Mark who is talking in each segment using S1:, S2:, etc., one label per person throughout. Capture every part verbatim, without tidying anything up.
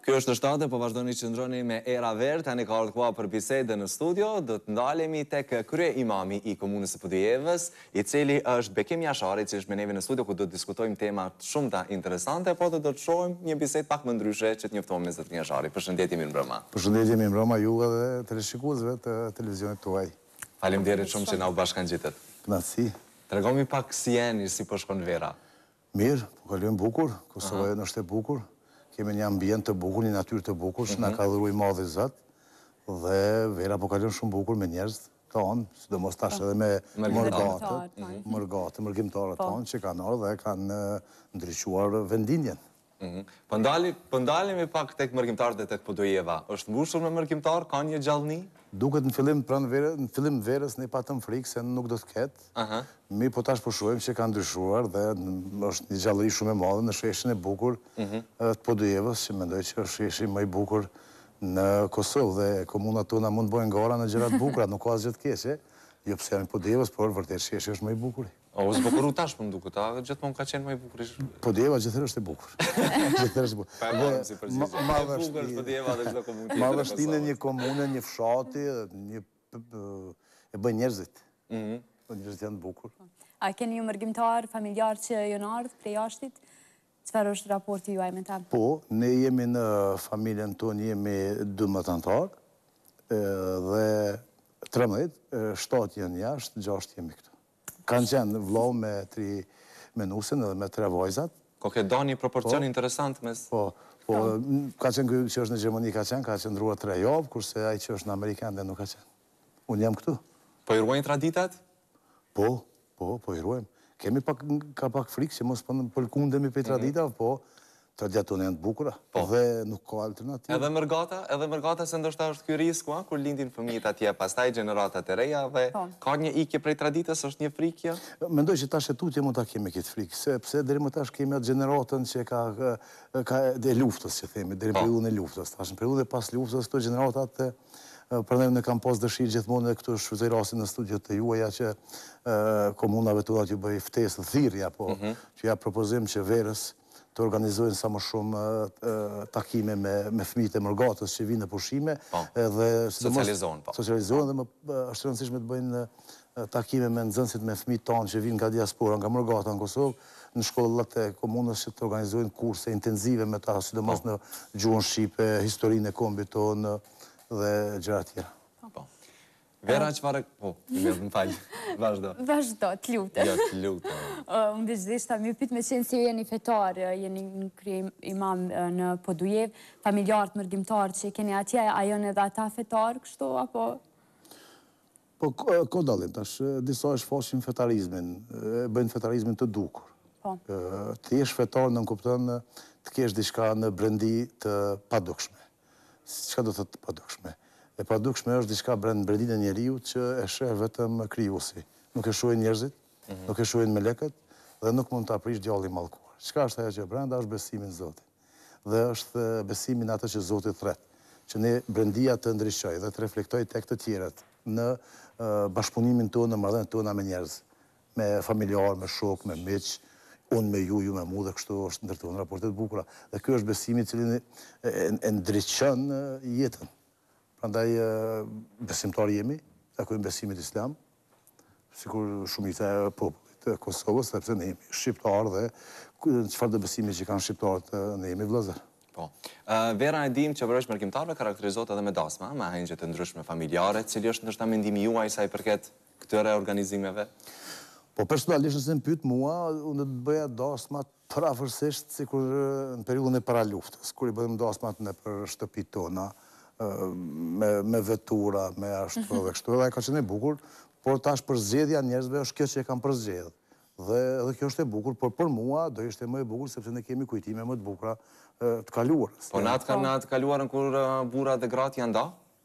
S1: Kjo është shtatë, po vazhdoni që ndroni me Era Ver, tani ka ardhur koha për bisede në studio, do të ndalemi tek krye imami i komunës së Podujevës, i cili është Bekim Jashari, që është me neve në studio, ku do të diskutojmë tema shumëta interesante, po do të shohim një bisedë pak më ndryshe që të njoftohemi me zotin Jashari. Përshëndetje, mirë mbrëma.
S2: Përshëndetje, mirë mbrëma juve dhe teleshikuesve të televizionit tuaj.
S1: Faleminderit shumë që na u bashkangjitet.
S2: Kënaqësi.
S1: Tregomi pak si jeni, si po shkon vera.
S2: Mirë, po kalojmë bukur, Kosova është e bukur. Kemi një ambient të bukur, një natyrë të bukur, që na ka dhuruar Madhi Zot, dhe vera po kalon shumë bukur me njerëz tonë, sidomos tash edhe me mërgatët, mërgatë, mërgjimtarët tonë që kanë ardhur dhe kanë ndryshuar vendinjen.
S1: Po ndalemi pak tek mërgjimtarët e tek Podujeva. Është mbushur me mërgjimtar, ka një gjallëni?
S2: Duket në fillim pranë verës, në fillim verës ne patëm frikë se nuk do të ketë. Mi po tash po shohim që ka ndryshuar dhe është një gjallëri shumë e madhe në sheshin e bukur të Podujevës, që mendoj që është sheshi më i bukur në Kosovë dhe komunat tona mund të bëjnë gara në gjëra të bukura, nuk ka asgjë të keqe. Jo pse janë Podujevës, por vërtet sheshi është më i bukur.
S1: O, u zbukuru tash për më duket, a gjithmonë ka qenë më i bukur.
S2: Podujeva gjithërë është e bukur. Gjithërë është e bukur.
S1: Pa e marëm si përgjithë. E bukur është Podujeva dhe çdo komunë tjetër.
S2: Madhështinë e një komune, një fshati, e bën njerëzit. Njerëzit janë të bukur.
S3: A keni një mërgjimtar, familjar që janë ardhur prej jashtit? Çfarë është raporti juaj me ta?
S2: Po, ne jemi në familjen tonë, jemi dymbëdhjetë anëtar dhe trembëdhjetë, shtatë janë jashtë, gjashtë jemi këtu. Kanë qenë vllau me tri menusin edhe me tre vajzat.
S1: Ko ke do një proporcion interesant mes...
S2: Po, po, ka qenë kjo që është në Gjermani ka qenë, ka qenë ndruar tre javë, kurse ai që është në Amerikan dhe nuk ka qenë. Unë jam këtu.
S1: Po i ruajnë traditat?
S2: Po, po, po i ruajmë. Kemi pak, ka pak frikë që mos pëlkundemi për traditat, po traditat tonë janë të bukura dhe nuk ka alternativë.
S1: Edhe mërgata, edhe mërgata se ndoshta është ky risku, kur lindin fëmijët atje, pastaj gjeneratat e reja dhe ka një ikje prej traditës, është një frikë.
S2: Mendoj që tash e tutje mund ta kemi këtë frikë, sepse deri më tash kemi atë gjeneratën që ka ka e luftës, që themi, deri në periudhën e luftës. Tash në periudhën e pas luftës këto gjeneratat prandaj ne kam pas dëshirë gjithmonë edhe këtu shfrytëzoj rastin në studiot të juaja që komunave tona t'ju bëj ftesë thirrje apo që ja propozojmë që verës të organizojnë sa më shumë takime me fëmijët e mërgatës që vinë në pushime dhe
S1: socializohen po.
S2: Socializohen dhe më është e rëndësishme të bëjnë takime me nxënësit me fëmijët tanë që vinë nga diaspora, nga mërgata në Kosovë, në shkollat e komunës që të organizojnë kurse intensive me ta, sidomos në gjuhën shqipe, historinë e kombit tonë dhe gjëra tjera.
S1: Vera çfarë... Po, më falë, vazhdo.
S3: Vazhdo, të lutem.
S1: Jo, të lutem.
S3: Unë vazhdisht ta më pyet me qenë se ju jeni fetar, jeni në krye imam në Podujevë, familjarët mërgjimtar që keni atje, a janë edhe ata fetar kështu apo?
S2: Po, ka dallim tash, disa e shfaqin fetarizmin, bëjnë fetarizmin të dukur.
S3: Po.
S2: Të jesh fetar në kupton të kesh diçka në brendi të padukshme. Çka do të thotë padukshme? E padukshme është diçka brenda brendinë e njeriut që e sheh vetëm krijuesi. Nuk e shohin njerëzit, nuk e shohin melekët dhe nuk mund ta aprish djallin mallkuar. Çka është ajo që brenda është besimi në Zotin. Dhe është besimi në atë që Zoti thret, që ne brendia të ndriçoj dhe të reflektoj tek të tjerët në bashkëpunimin tonë, në marrëdhëniet tona me njerëz, me familjar, me shok, me miq, unë me ju, ju me mu dhe kështu është ndërtuar në raportet bukura. Dhe ky është besimi i cili e ndriçon jetën. Prandaj besimtar jemi, takojmë besimin islam, sikur shumica e popullit të Kosovës, sepse ne jemi shqiptarë dhe çfarë do besimi që kanë shqiptarët, ne jemi vëllezër.
S1: Po. Vera, e dim që vërejsh mërgjimtarëve karakterizohet edhe me dasma, me hëngje të ndryshme familjare, cili është ndoshta mendimi juaj sa i përket këtyre organizimeve?
S2: Po personalisht nëse më pyet mua, unë do të bëja dasmat pavarësisht sikur në periudhën e para luftës, kur i bëjmë dasmat nëpër shtëpitë tona, me vetura, me ashtu dhe kështu, dhe ka qenë e bukur, por tash përzgjedhja njerëzve është kjo që e kam përzgjedhë. Dhe edhe kjo është e bukur, por për mua do ishte më e bukur, sepse ne kemi kujtime më të bukura të kaluarës.
S1: Po në atë kaluarën kur burra dhe gratë janë da?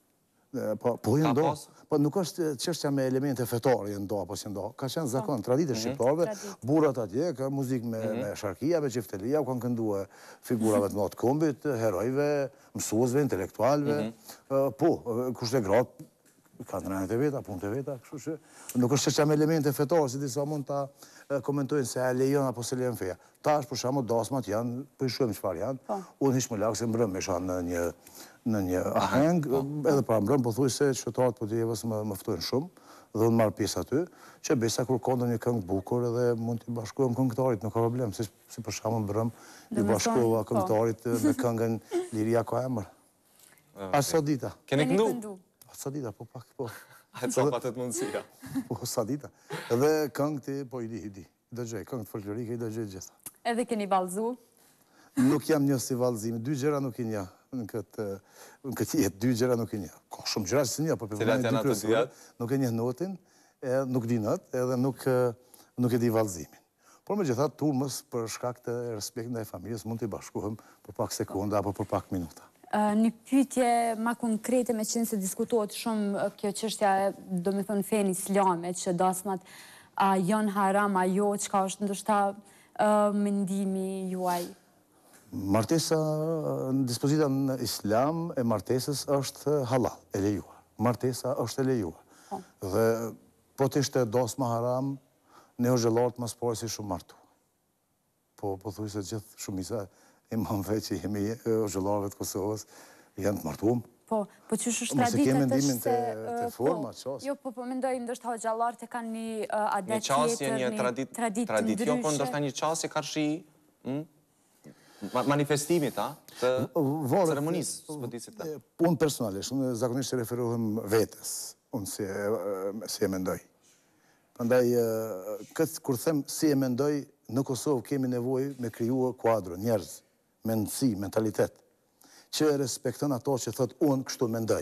S2: Po janë da. Po nuk është çështja me elemente fetare janë da apo si da. Ka qenë zakon, traditë shqiptarëve, burrat atje ka muzikë me sharkia, me çiftelia, kanë kënduar figurave të mëdha të kombit, herojve, mësuesve, intelektualëve. Po, kushte gratë kanë rënë të veta, punë të veta, kështu që nuk është çështja me elemente fetare, si disa mund ta komentojnë se a lejon apo se lejon feja. Ta është për shamo dasmat janë, për shumë qëfar janë, unë ishë më lakë se mbrëm isha në një në një aheng, edhe pra mbrëm po thuj se qytetarët po djevës më mëftojnë shumë, dhe unë marrë pjesë aty, që besa kur kondo një këngë bukur edhe mund t'i bashkuam këngëtarit, nuk ka problem, si për shamo mbrëm, i bashkova këngëtarit me këngën Liria ka emër. A sa dita?
S1: Keni këndu?
S2: A sa dita, po pak, po.
S1: A sa patët mundësia?
S2: Po, sa dita. Edhe këngë ti, po i di, i di. Dëgjoj, këngë të folklorike i dëgjoj gjitha.
S3: Edhe keni valzu?
S2: Nuk jam një si valzimi, dy gjera nuk i një. Në këtë jetë, dy gjera nuk i një. Ka shumë gjera që si një, po për përmani dy kryesore, nuk e një notin, nuk di nët, edhe nuk e di valzimin. Por me gjithat, turmës për shkak të respekt ndaj familjes, mund t'i bashkuhem për pak sekonda apo për pak minuta.
S3: Një pyetje ma konkrete me qenë se diskutohet shumë kjo qështja, do me thonë fen islame, që dasmat janë haram, a jo, qka është ndoshta mendimi juaj?
S2: Martesa, në dispozita në islam e martesës është halal, e lejuar. Martesa është e lejuar. Dhe po të ishte dasma haram, ne o zhelartë mas pare si shumë martu. Po, po thuj se gjithë shumisa imamve që jemi o zhelarëve të Kosovës janë të martuam.
S3: Po, po që është traditët është se...
S2: të forma, qasë.
S3: Jo, po, po, mendoj, ndështë ha gjallarët e kanë një adet
S1: tjetër, një tradit të jo, po ndështë një qasë e karshi manifestimit, a? Të ceremonisë, së pëtisit të.
S2: Unë personalisht, unë zakonisht të referohem vetës, unë si e mendoj. Përndaj, kur them si e mendoj, në Kosovë kemi nevoj me kryua kuadro, njerëz, mendësi, mentalitet, që respektën ato që thët unë kështu mendoj.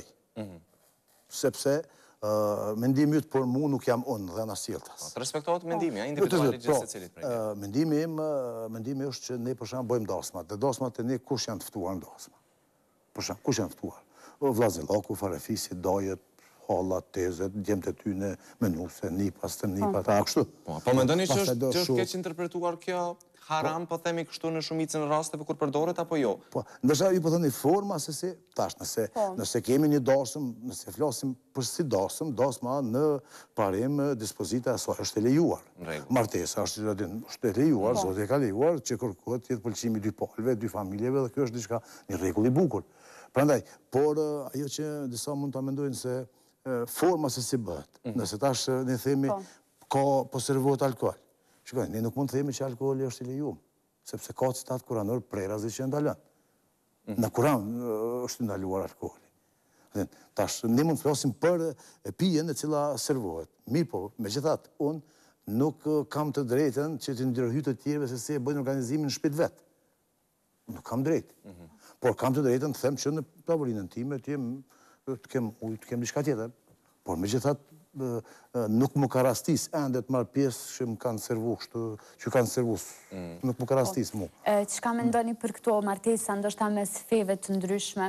S2: Sepse, mendimi jëtë për mu nuk jam unë dhe në siltas.
S1: Të respektohet mendimi, a individuali gjithë se cilit prej.
S2: Mendimi im, mendimi është që ne përshamë bëjmë dasmat, dhe dasmat e ne kush janë tëftuar në dasmat. Përshamë, kush janë tëftuar? Vlazilaku, Farefisi, Dajet, hallat, tezet, djemë të tyne, menuse, nipas, të nipat, a kështu.
S1: Po mendoni që është keq interpretuar kjo haram, po themi kështu në shumicën e rasteve kur përdoret, apo jo?
S2: Po, ndërsa ju po thoni forma se si, tash, nëse kemi një dasëm, nëse flasim për si dasëm, dasma në parim dispozita e saj është e lejuar. Martesa është e lejuar, zote e ka lejuar, që kërkohet jetë pëlqimi dy palve, dy familjeve, dhe kjo është diçka një rregull i bukur. Prandaj, por ajo që disa mund të amendojnë se forma se si bëhet, nëse tash ne themi ka po servohet alkohol. Shikoj, ne nuk mund të themi që alkoholi është i lejuar, sepse ka citat kuranor prerazi që ndalën. Në Kuran është ndaluar alkoholi. Tash, ne mund të flasim për pijen e cila servohet. Mirë po, megjithatë, unë nuk kam të drejtën që të ndërhyj të tjerëve se si e bëjnë organizimin në shtëpi vet. Nuk kam drejtë. Por kam të drejtën të them që në tavolinën time të kem ujë, të kem diçka tjetër. Por megjithatë, nuk më ka rastis ende të marrë pjesë që më kanë servu kështu, që kanë servu, nuk më ka rastis mu.
S3: Çka mendoni për këto martesa ndoshta mes feve të ndryshme?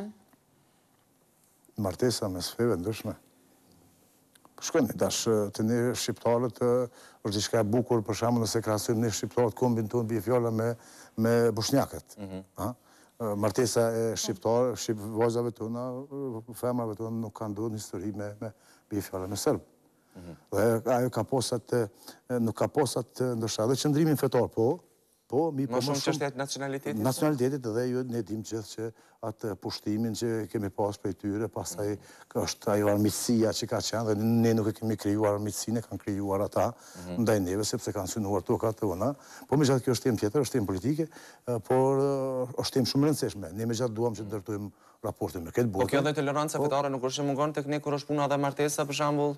S2: Martesa mes feve ndryshme? Shkojnë, dash të ne shqiptarët është diçka e bukur, për shembull nëse krahasojmë ne shqiptarët kombin tonë bie fjala me bosnjakët. Martesa e shqiptarë, shqip vajzave tona, femrave tona nuk kanë ndodhur një histori me bie fjala me serb. Dhe ajo ka posat, nuk ka posat ndërsa, dhe qëndrimin fetar, po, po, mi po
S1: më shumë çështjet nacionalitetit?
S2: Nacionalitetit dhe ju ne dim gjithë që atë pushtimin që kemi pas për tyre, pastaj është ajo armiqësia që ka qenë, dhe ne nuk e kemi krijuar armiqësinë, kanë krijuar ata ndaj neve, sepse kanë synuar tokat tona. Po me gjatë kjo është temë tjetër, është temë politike, por është temë shumë rëndësishme. Ne me gjatë duam që të ndërtojmë raportin me këtë botë.
S1: Po kjo dhe toleranca fetare nuk është që mungon tek ne kur është puna dhe martesa, për shembull,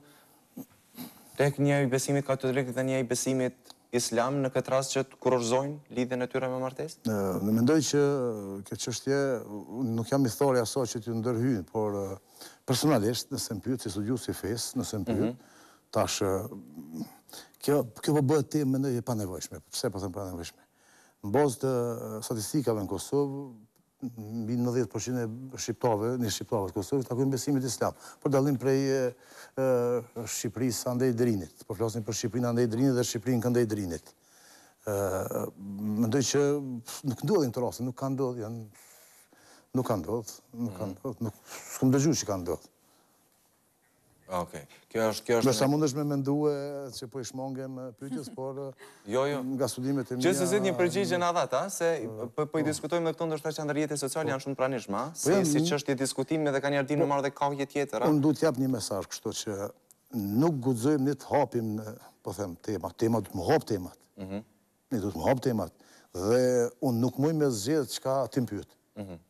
S1: tek një i besimit katolik dhe një i besimit islam në këtë rast që të kurorëzojnë lidhjen e tyre me martesë?
S2: Në mendoj që kjo çështje nuk jam i thori asaj që t'ju ndërhyjnë, por personalisht nëse më pyet si studiues i fesë, nëse më pyet, tash kjo kjo po bëhet temë mendoj e panevojshme. Pse po them panevojshme? Në bazë të statistikave në Kosovë, mbi nëntëdhjetë përqind e shqiptarëve, një shqiptarëve të Kosovës takojnë besimit islam, për dallim prej Shqipërisë andej Drinit. Po flasim për Shqipërinë andej Drinit dhe Shqipërinë këndej Drinit. Mendoj që nuk ndodhin të raste, nuk kanë ndodhur, janë nuk kanë ndodhur, nuk kanë ndodhur, nuk s'kam dëgjuar që kanë ndodhur.
S1: Okej. Kjo është... Kjo
S2: Ndoshta
S1: është...
S2: mundesh me mendue që po i shmongem pyetjes, por
S1: Jo, jo.
S2: nga studimet e mia...
S1: Gjithsesi një përgjigje na dha, se po i diskutojmë dhe këto ndoshta që në rrjetet sociale janë shumë pranishme, si çështje diskutimi dhe ka njerë dinë në marrë dhe kahje tjetër.
S2: Unë du t'jap një mesazh kështu që nuk guxojmë ne të hapim, po them, temat. Temat du të më hap temat. Ne du të më hap temat. Dhe unë nuk muj me zgjedh çka ti më pyet.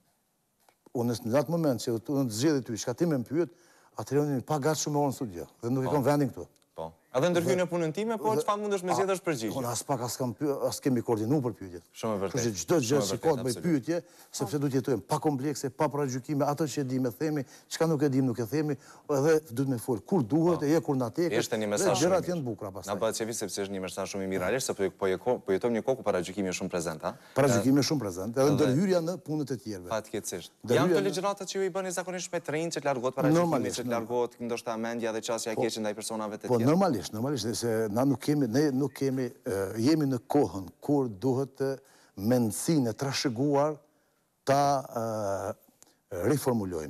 S2: Unë në atë moment që unë të zgjedh ty çka ti më pyet, atëherë unë pa gat shumë orë në studio dhe nuk e kam vendin këtu.
S1: Po. Edhe ndërhyrë në punën time, po çfarë mundesh me zgjedhësh përgjigje?
S2: Unë as pak as kam as kemi koordinuar për pyetjet.
S1: Shumë e vërtetë.
S2: Kështu që çdo gjë që ka të bëjë pyetje, sepse duhet jetojmë pa komplekse, pa paragjykime, ato që e dimë themi, çka nuk e dimë nuk e themi, edhe duhet me fol kur duhet, e kur na tek.
S1: Është një mesazh.
S2: Gjërat janë të bukura pastaj.
S1: Na bëhet çevi sepse është një mesazh shumë i mirë, realisht sepse po po jetojmë një kohë ku paragjykimi është shumë prezant, ha?
S2: Paragjykimi është shumë prezant, edhe ndërhyrja në punët e tjerëve.
S1: Fatkeqësisht. Janë të ligjëratat që ju i bëni zakonisht me trinj që të largohet paragjykimi, që të largohet ndoshta mendja dhe çësia e keqe ndaj personave të
S2: Po
S1: tjerë.
S2: normalisht, normalisht se na nuk kemi, ne nuk kemi, jemi në kohën kur duhet mendësinë e trashëguar ta riformulojmë.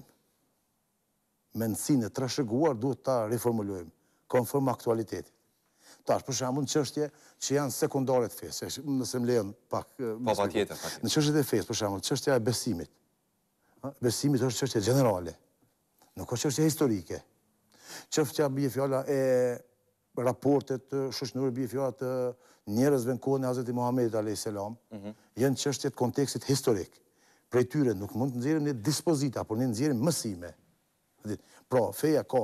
S2: Mendësinë e trashëguar duhet ta riformulojmë, konform aktualitetit. Tash, për shembull, në çështje që janë sekondare të fesë, nëse më lejon pak...
S1: Po, patjetër, patjetër.
S2: Në çështjet e fesë, për shembull, çështja e besimit. Besimit është çështje gjenerale, nuk është çështje historike. Çështja bie fjala e raportet shoqërore, bie fjala të njerëzve në kohën e Hazreti Muhamedit alayhis salam, janë çështje të kontekstit historik. Prej tyre nuk mund të nxjerrim ne dispozita, por ne nxjerrim mësime. Pra, feja ka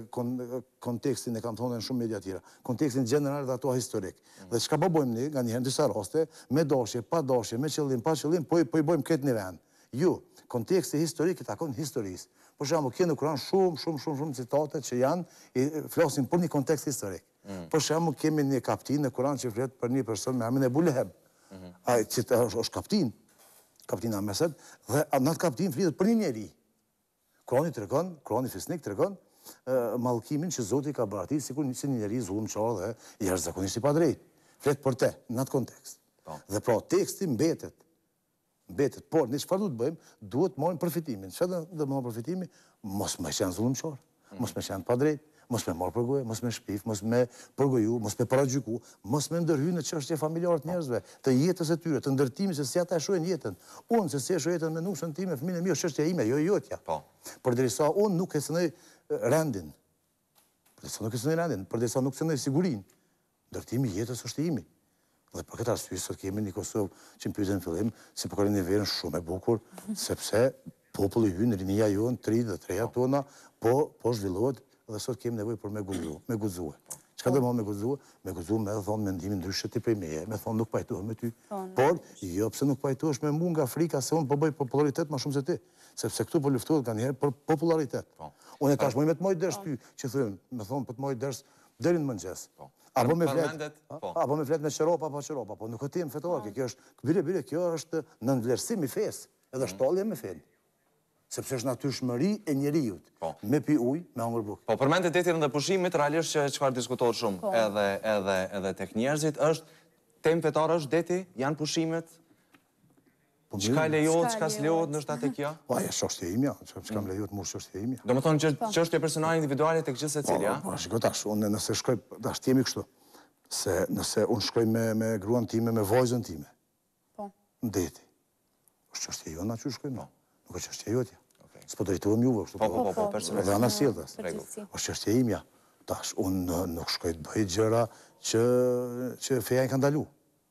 S2: kontekstin, e kam thonë në shumë media tjera, kontekstin general dhe ato historik. Dhe çka po bëjmë ne, nga njëherë në disa raste, me dashje, pa dashje, me qëllim, pa qëllim, po i bëjmë këtë një vend. Jo, konteksti historik i takon historisë. Për shembull, kjo në Kur'an shumë, shumë, shumë, shumë citate që janë, flasin për një kontekst historik. Për shembull, kemi një kaptin në Kur'an që flet për një person me emrin Ebu Leheb. Ai që është kaptin, kaptin Amesed, dhe në atë kaptin flitet për një njeri. Kur'ani tregon, Kur'ani fisnik tregon mallkimin që Zoti ka bërë sikur një njeri zullumçar dhe jashtëzakonisht i padrejtë. Flet për te, në atë kontekst. Dhe pra teksti mbetet. Mbetet, por ne çfarë duhet të bëjmë? Duhet të marrim përfitimin. Çfarë do të marrim përfitimin? Mos më qenë zullumçar, mos më qenë padrejt, mos më marr për gojë, mos më shpif, mos më përgoju, mos më paragjyku, mos më ndërhyj në çështje familjare të njerëzve, të jetës së tyre, të ndërtimit se si ata e shohin jetën. Unë se si e shoh jetën me nusën time, fëmijën e mi, është çështja ime, jo jotja.
S1: Po.
S2: Përderisa unë nuk e sënoj rendin. Përderisa nuk e sënoj rendin, përderisa nuk sënoj sigurinë. Ndërtimi i jetës është i imi. Dhe për këtë arsye sot kemi një Kosovë që më pyetën në fillim si po kalon një verë shumë e bukur, sepse populli hyn, rinia jon, tri dhe treja tona, po po zhvillohet dhe sot kemi nevojë për me guxu, me guxue. Çka do të me guxue? Me guxu me thonë mendimin ndryshe ti prej meje, me thonë nuk pajtohem me ty. Por jo pse nuk pajtohesh me mua nga Afrika se unë po bëj popularitet më shumë se ti, sepse këtu po luftohet nganjëherë për popularitet. Unë tash më me të moj ders ty, që thon, më thon po të moj ders deri në mëngjes. Apo me flet, apo me flet me qeropa, apo qeropa, po nuk e tim fetore, kjo është, bire, bire, kjo është në nënvlerësim i fesë, edhe shtollje me fen. Sepse është natyrshmëri e njeriut, me pi ujë, me hangër bukë.
S1: Po, përmend të detin dhe pushimit, realisht që çfarë diskutohet shumë edhe edhe edhe tek njerëzit është temë fetare është deti, janë pushimet. Çka lejohet, çka s'lejohet ndoshta tek kjo?
S2: Po, ajo është çështje ime, çka më lejohet mua është çështje ime.
S1: Domethënë që çështje personale individuale tek çdo secili, a?
S2: Po, shikoj tash, unë nëse shkoj, tash jemi kështu. Se nëse unë shkoj me me gruan time, me vajzën time.
S3: Po.
S2: Ndeti. Është çështje jona që shkoj me. Nuk është çështje jotja. S'po drejtohem juve kështu.
S1: Po, po, po, personalisht.
S2: Dhe ana sjelltas. Është çështje imja. Tash unë nuk shkoj të bëj gjëra që që feja i ka ndalu.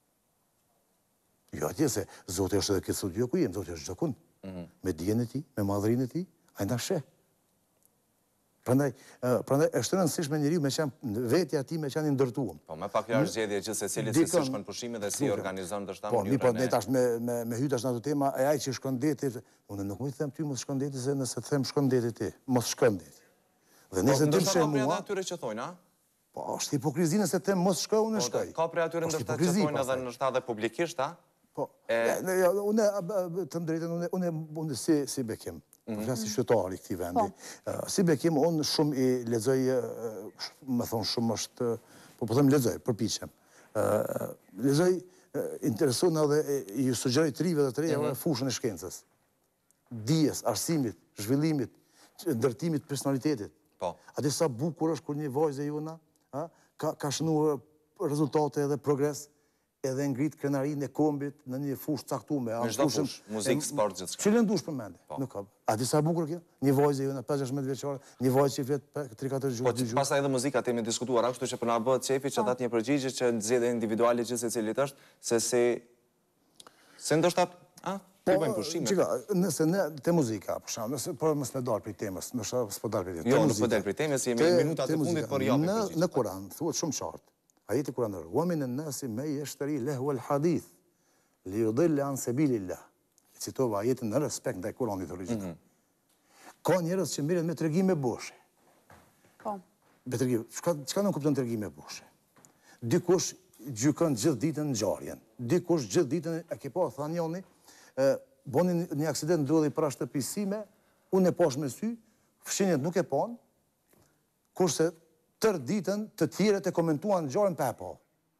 S2: Jo atje se Zoti është edhe këtë studio ku jem, Zoti është çdo kund. Me dijen e tij, me madhrinë e tij, ai na sheh. Prandaj, prandaj është e rëndësishme njeriu me qenë vetja e tij me qenë i ndërtuar.
S1: Po, më pak larg zgjedhje që secilit se si shkon pushimi dhe si organizon ndoshta
S2: mënyrën. Po, mi po ne tash me me me hyj tash në ato tema, e ai që shkon deti, unë nuk mund të them ty mos shkon deti se nëse të them shkon deti ti, mos shkon deti. Dhe nëse ti më mua,
S1: ka atyre që thonë, a?
S2: Po, është hipokrizi nëse them mos shkoj, unë shkoj.
S1: Ka prej atyre ndoshta që thonë edhe ndoshta edhe publikisht, a?
S2: Po, unë të më drejtën, unë unë si si bekim. Për flasë si qytetari i këtij vendi. Si bekim, unë shumë i lexoj, më thonë shumë është, po po them lexoj, përpiqem. Lexoj, intereson edhe i sugjeroj të rive dhe të reja fushën e shkencës. Dijes, arsimit, zhvillimit, ndërtimit personalitetit.
S1: Po.
S2: A di sa bukur është kur një vajzë e jona a, ka, ka shënuar rezultate edhe progres, edhe ngrit krenarinë e kombit në një fushë caktume.
S1: Në çdo fushë, muzikë, sport, gjithçka.
S2: Që lëndush për mende, nuk ka. A di sa bukur kjo? Një vajzë e jona pesë shëmbëdhjetë vjeçare, një vajzë që vjet tri katër
S1: Po,
S2: gjuhë.
S1: pastaj edhe muzika temi diskutuar, kështu që për na bëhet qefi që datë një përgjigje që nxjerrë individuale që secilit është, se si se ndoshta, a, i bëjmë pushime.
S2: Çika, nëse ne te muzika, për shembull, nëse por mos më dal për temës, më shoh s'po dal për temës.
S1: Jo, nuk po del për temës, jemi në minutat e fundit por japim
S2: në
S1: përgjigje.
S2: në Kur'an thuhet shumë qartë. Ajeti kuranor: "Wa minan nasi man yashtari lahu al-hadith li yudilla an sabilillah." E citova ajetin në respekt ndaj Kuranit origjinal. Ka njerëz që merren me tregime boshe.
S3: Po.
S2: Me tregime, çka çka nuk kupton tregime boshe. Dikush gjykon gjithë ditën ngjarjen. Dikush gjithë ditën e ke pa thanë njëri, ë boni një aksident ndodhi para shtëpisë sime, unë e pash me sy, fshinjet nuk e pan, kurse tërë ditën të tjerët e komentuan ngjarjen pa e pa.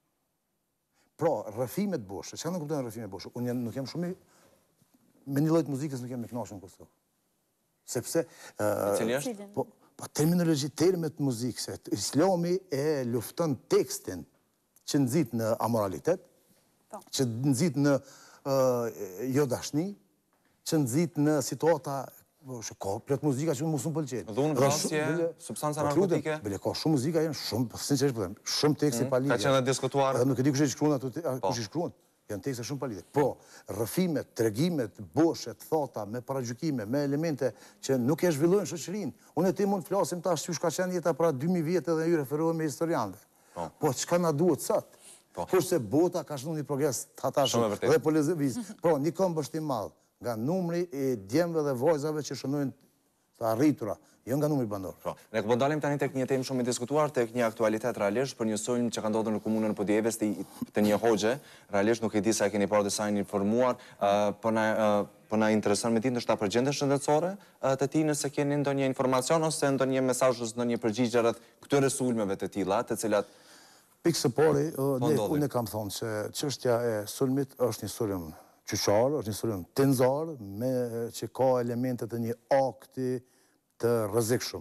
S2: Pra, rrëfimet boshe, çka nuk kupton rrëfimet boshe? Unë nuk jam shumë me një lloj muzikës nuk jam me kënaqur në Kosovë. Sepse ë
S1: Cili është?
S2: po, po terminologji termet muzikë, se Islami e lufton tekstin që nxit në amoralitet, që nxit në uh, jo dashni, që nxit në situata ka plot muzika që mos më pëlqen.
S1: Dhunë, vrasje, substanca narkotike.
S2: Bile ka shumë muzika janë shumë, sinqerisht po them, shumë tekste pa lidhje.
S1: Ka qenë diskutuar.
S2: Edhe nuk e di kush i shkruan ato, kush i shkruan. Janë tekste shumë pa lidhje. Po, rrëfimet, tregimet, boshe, thota, me paragjykime, me elemente që nuk e zhvillojnë shoqërinë. Unë e ti mund të flasim tash çysh ka qenë jeta para dy mijë vjetë edhe ju referohemi historianëve. Po çka na duhet sot? Kurse bota ka shënuar një progres tatashëm dhe po lezëviz. Po, një këmbë është i madh nga numri i djemve dhe vajzave që shënojnë të arritura, jo nga numri bandor.
S1: Po, ne po dalim tani tek një temë shumë e diskutuar, tek një aktualitet realisht për një sulm që ka ndodhur në komunën e Podjevës të një hoxhe, realisht nuk e di sa e keni parë dhe sa jeni informuar, po na po na intereson me ditë ndoshta për gjendjen shëndetësore të tij, nëse keni ndonjë informacion ose ndonjë mesazh ose ndonjë përgjigje rreth këtyre sulmeve të tilla, të cilat
S2: pikë së pari, unë e kam thonë se çështja e sulmit është një sulm qyqar, është një sulm tenzar, me që ka elementet e një akti të rrezikshëm.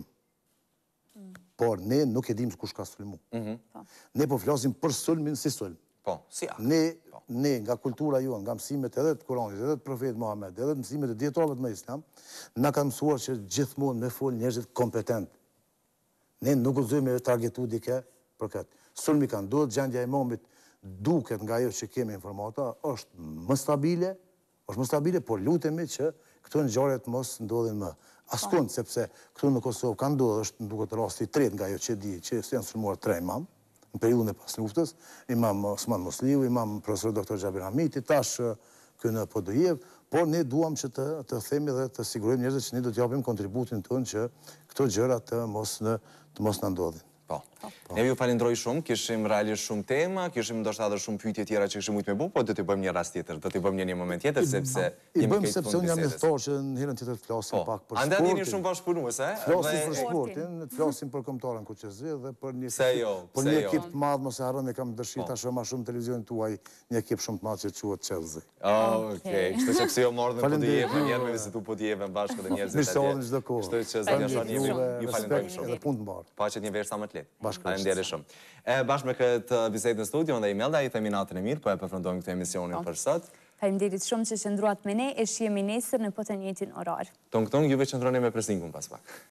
S2: Por ne nuk e dim kush ka sulmu. Ne po flasim për sulmin si sulm.
S1: Po, si ja.
S2: Ne, ne nga kultura jonë, nga mësimet edhe të Kuranit, edhe të profetit Muhammed, edhe të mësimet e dietarëve të më islam, na kanë mësuar që gjithmonë me fol njerëzit kompetent. Ne nuk guxojmë me targetu dike për këtë. Sulmi ka ndodhur, gjendja e imamit duket nga ajo që kemi informata, është më stabile, është më stabile, por lutemi që këto ngjarje mos ndodhin më. Askund, sepse këtu në Kosovë ka ndodhur, është duket rasti i tretë nga ajo që di, që janë sulmuar tre imam në periudhën e pas luftës, imam Osman Mosliu, imam profesor doktor Xhabir Hamiti, tash ky në Podojev, por ne duam që të të themi dhe të sigurojmë njerëzit që ne do të japim kontributin tonë që këto gjëra të mos në të mos na ndodhin.
S1: Po. Ne ju falenderoj shumë, kishim realisht shumë tema, kishim ndoshta edhe shumë pyetje tjera që kishim mujt me bu, po do t'i bëjmë një rast tjetër, do t'i bëjmë një moment tjetër sepse
S2: i bëjmë sepse unë jam i thosht që në herën tjetër të flasim pak për sportin.
S1: Andaj jeni shumë bashkëpunues, e?
S2: Flasim për sportin, të flasim për kombëtarën Kuqezi dhe për një
S1: Se jo,
S2: për një ekip të madh, mos e harroni, kam dëshirë ta shoh më shumë televizionin tuaj, një ekip shumë të madh që quhet Chelsea.
S1: Okej, kështu që pse jo mordën Podjevën, në njerë me vizitu Podjevën bashkë dhe njerëzit atje.
S2: Mirësohen çdo kohë.
S1: Kështu që zgjidhja shani ju falenderoj shumë.
S2: Edhe punë të mbarë.
S1: Paqet një verë sa më të lehtë.
S2: Bashkë.
S1: Shumë. E bashkë me këtë bisedë në studio dhe Imelda, i themi natën e mirë, po e përfundojmë këtë emisionin për sot.
S3: Faleminderit shumë që qëndruat me ne, e shihemi nesër në po të njëjtin orar.
S1: Tong tong, juve qëndroni me Pressing pas pak.